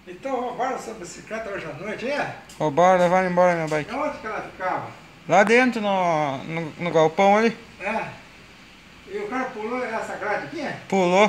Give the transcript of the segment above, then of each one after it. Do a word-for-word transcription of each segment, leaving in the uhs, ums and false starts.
Então roubaram essa bicicleta hoje à noite, é? Roubaram, levaram embora minha E bike. onde que ela ficava? Lá dentro, no, no, no galpão ali. É. E o cara pulou essa grade aqui? É? Pulou.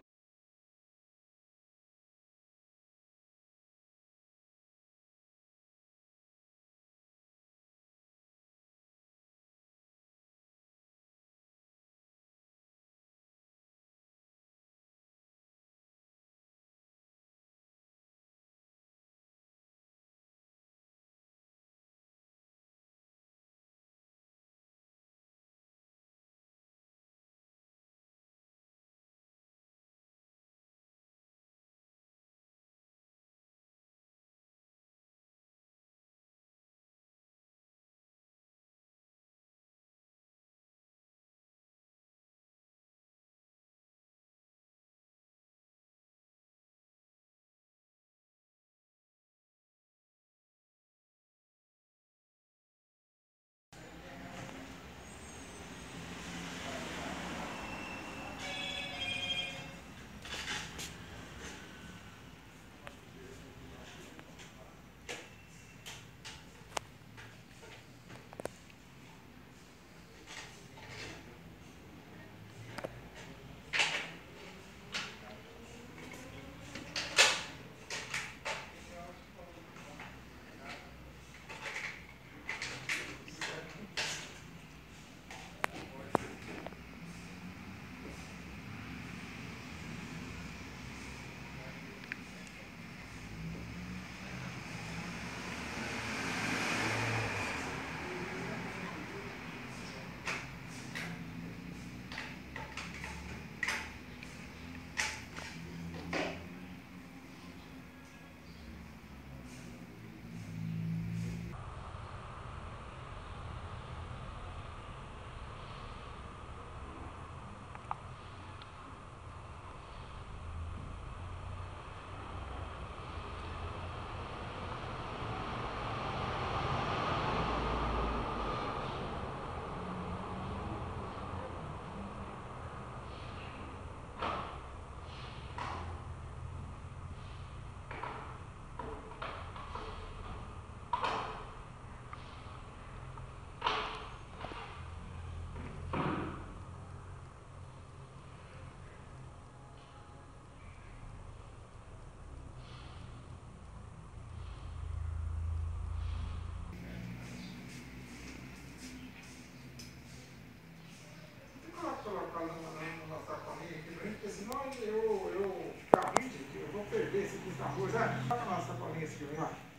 Colocar na nossa sacolinha aqui pra gente, porque senão eu, eu ficar ruim, eu vou perder esse aqui na rua, sabe? Coloca na nossa sacolinha aqui, ó.